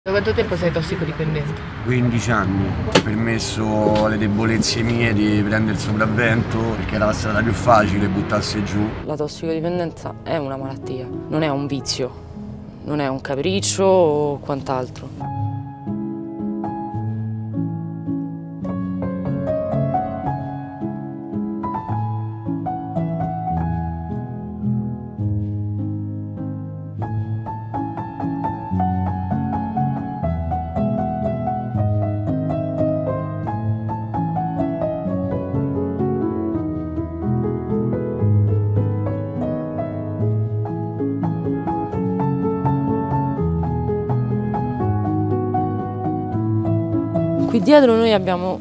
Da quanto tempo sei tossicodipendente? 15 anni. Ho permesso alle debolezze mie di prendere il sopravvento perché era la strada più facile buttarsi giù. La tossicodipendenza è una malattia, non è un vizio, non è un capriccio o quant'altro. Qui dietro noi abbiamo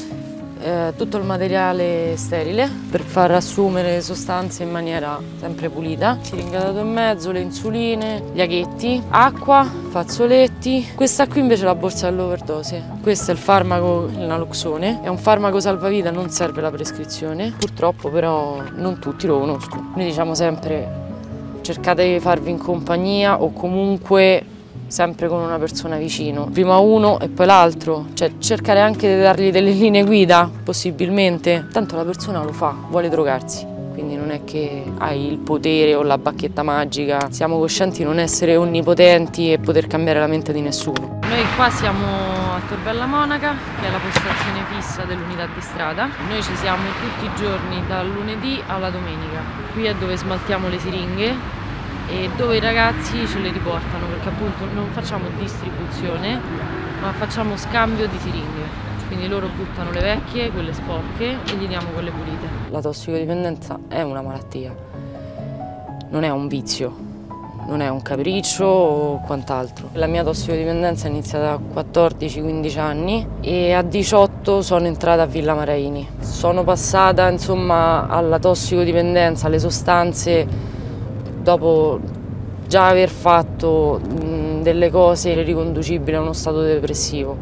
tutto il materiale sterile per far assumere le sostanze in maniera sempre pulita. Siringa dato in mezzo, le insuline, gli aghetti, acqua, fazzoletti. Questa qui invece è la borsa dell'overdose. Questo è il farmaco, il naloxone. È un farmaco salvavita, non serve la prescrizione. Purtroppo però non tutti lo conoscono. Noi diciamo sempre cercate di farvi in compagnia o comunque sempre con una persona vicino, prima uno e poi l'altro, cioè cercare anche di dargli delle linee guida, possibilmente. Tanto la persona lo fa, vuole drogarsi, quindi non è che hai il potere o la bacchetta magica. Siamo coscienti di non essere onnipotenti e poter cambiare la mente di nessuno. Noi qua siamo a Tor Bella Monaca, che è la postazione fissa dell'unità di strada. Noi ci siamo tutti i giorni, dal lunedì alla domenica. Qui è dove smaltiamo le siringhe e dove i ragazzi ce le riportano, perché appunto non facciamo distribuzione ma facciamo scambio di siringhe, quindi loro buttano le vecchie, quelle sporche e gli diamo quelle pulite. La tossicodipendenza è una malattia, non è un vizio, non è un capriccio o quant'altro. La mia tossicodipendenza è iniziata a 14-15 anni e a 18 sono entrata a Villa Maraini. Sono passata insomma alla tossicodipendenza, alle sostanze, dopo già aver fatto delle cose riconducibili a uno stato depressivo.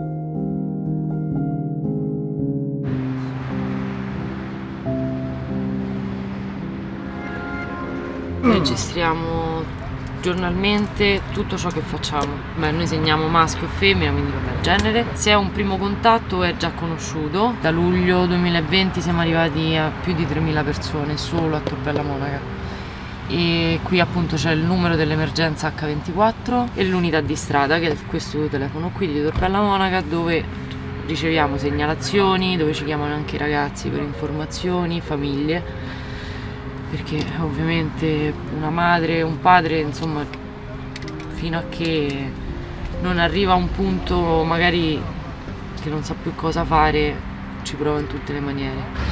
Registriamo giornalmente tutto ciò che facciamo. Noi segniamo maschio e femmina, quindi vabbè, genere. Se è un primo contatto è già conosciuto. Da luglio 2020 siamo arrivati a più di 3.000 persone solo a Tor Bella Monaca. E qui appunto c'è il numero dell'emergenza H24 e l'unità di strada, che è questo telefono qui di Tor Bella Monaca, dove riceviamo segnalazioni, dove ci chiamano anche i ragazzi per informazioni, famiglie, perché ovviamente una madre, un padre, insomma, fino a che non arriva a un punto magari che non sa più cosa fare, ci prova in tutte le maniere.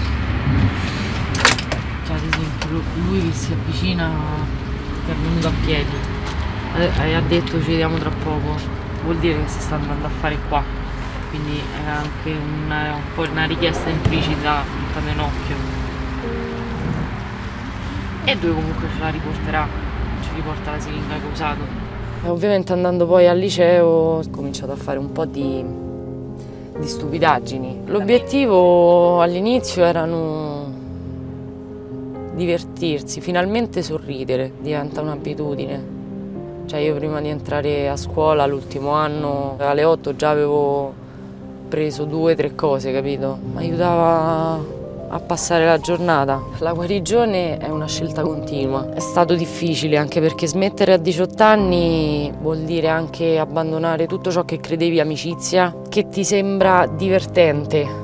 Ad esempio lui che si avvicina, che è venuto a piedi, ha detto ci vediamo tra poco, vuol dire che si sta andando a fare qua, quindi è anche un po' una richiesta implicita, puntate in occhio, e dove comunque ce la riporterà, ci riporta la siringa che ho usato. E ovviamente andando poi al liceo ho cominciato a fare un po' di stupidaggini. L'obiettivo all'inizio erano divertirsi, finalmente sorridere, diventa un'abitudine. Cioè io prima di entrare a scuola l'ultimo anno alle 8 già avevo preso 2 o 3 cose, capito? Mi aiutava a passare la giornata. La guarigione è una scelta continua. È stato difficile anche perché smettere a 18 anni vuol dire anche abbandonare tutto ciò che credevi amicizia, che ti sembra divertente.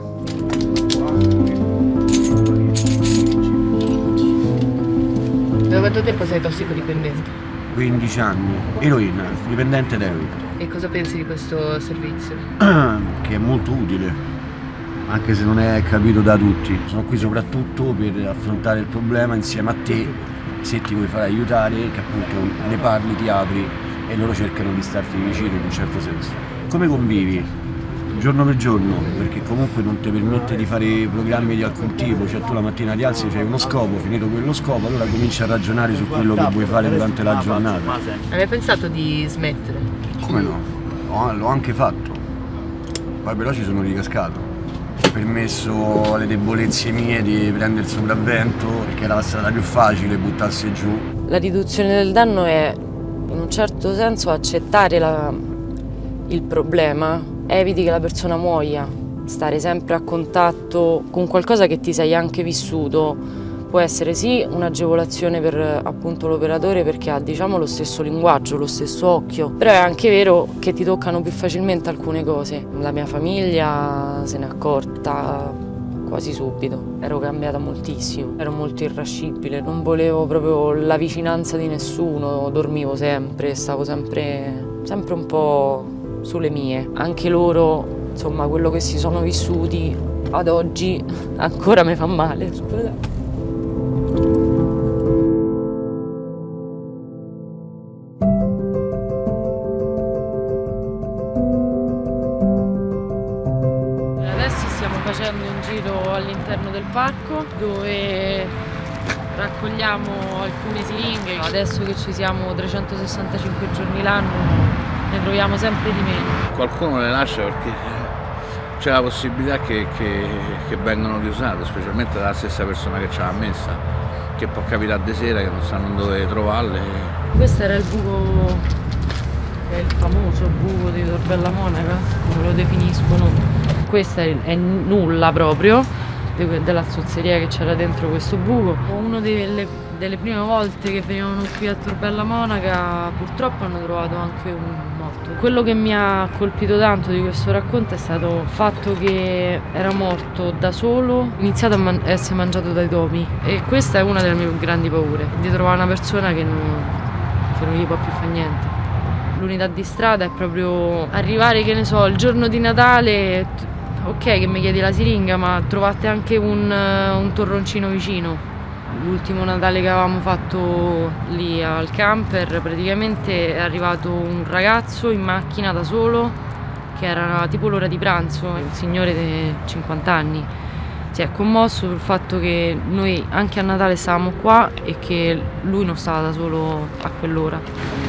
Da quanto tempo sei tossicodipendente? 15 anni. Eroina, dipendente d'eroina. E cosa pensi di questo servizio? Che è molto utile, anche se non è capito da tutti. Sono qui soprattutto per affrontare il problema insieme a te, se ti vuoi fare aiutare, che appunto ne parli, ti apri e loro cercano di starti vicino in un certo senso. Come convivi? Giorno per giorno, perché comunque non ti permette di fare programmi di alcun tipo, cioè tu la mattina ti alzi, fai uno scopo, finito quello scopo, allora cominci a ragionare su quello che vuoi fare durante la giornata. Hai mai pensato di smettere? Come no? L'ho anche fatto, poi però ci sono ricascato. Ho permesso alle debolezze mie di prendere il sopravvento, perché era la strada più facile buttarsi giù. La riduzione del danno è in un certo senso accettare il problema, eviti che la persona muoia. Stare sempre a contatto con qualcosa che ti sei anche vissuto può essere sì un'agevolazione per appunto l'operatore, perché ha, diciamo, lo stesso linguaggio, lo stesso occhio, però è anche vero che ti toccano più facilmente alcune cose. La mia famiglia se n'è accorta quasi subito, ero cambiata moltissimo, ero molto irascibile, non volevo proprio la vicinanza di nessuno, dormivo sempre, stavo sempre un po' sulle mie. Anche loro, insomma, quello che si sono vissuti ad oggi ancora mi fa male. Scusate. Adesso stiamo facendo un giro all'interno del parco dove raccogliamo alcune siringhe. Adesso che ci siamo 365 giorni l'anno ne troviamo sempre di meno. Qualcuno le lascia perché c'è la possibilità che vengano riusate, specialmente dalla stessa persona che ce l'ha messa, che può capitare di sera che non sanno dove trovarle. Questo era il buco, che è il famoso buco di Tor Bella Monaca, come lo definiscono. Questa è nulla proprio, della zozzeria che c'era dentro questo buco. Una delle prime volte che venivano qui a Tor Bella Monaca purtroppo hanno trovato anche un morto. Quello che mi ha colpito tanto di questo racconto è stato il fatto che era morto da solo, iniziato a essere mangiato dai topi, e questa è una delle mie più grandi paure, di trovare una persona che non gli può più fare niente. L'unità di strada è proprio arrivare, che ne so, il giorno di Natale, ok che mi chiedi la siringa, ma trovate anche un torroncino vicino. L'ultimo Natale che avevamo fatto lì al camper, praticamente è arrivato un ragazzo in macchina da solo, che era tipo l'ora di pranzo, un signore di 50 anni. Si è commosso sul fatto che noi anche a Natale stavamo qua e che lui non stava da solo a quell'ora.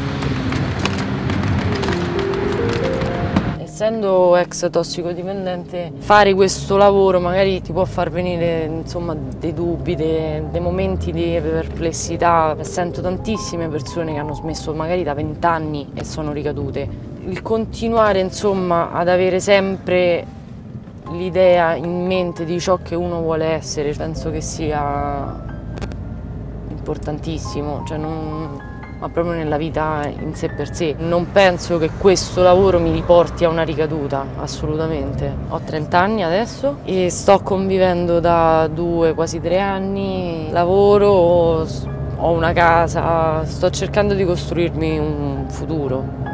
Essendo ex tossicodipendente, fare questo lavoro magari ti può far venire, insomma, dei dubbi, dei momenti di perplessità. Sento tantissime persone che hanno smesso magari da 20 anni e sono ricadute. Il continuare, insomma, ad avere sempre l'idea in mente di ciò che uno vuole essere, penso che sia importantissimo. Cioè ma proprio nella vita in sé per sé. Non penso che questo lavoro mi riporti a una ricaduta, assolutamente. Ho 30 anni adesso e sto convivendo da 2, quasi 3 anni. Lavoro, ho una casa, sto cercando di costruirmi un futuro.